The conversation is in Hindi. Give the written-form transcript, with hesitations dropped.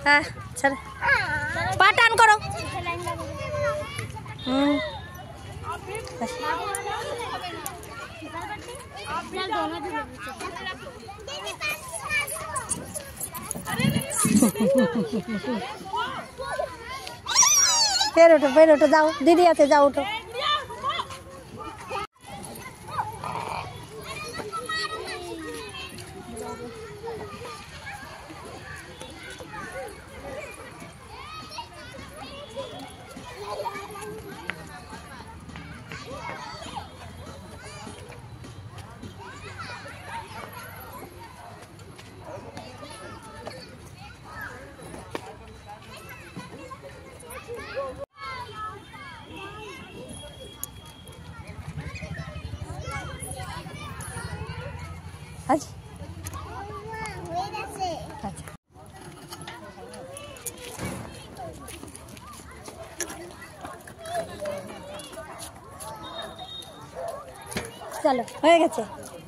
हाँ चल पार्ट ऑन करो। फिर उठो जाओ दीदी आते जाओ उठो। अच्छा चलो हो गए।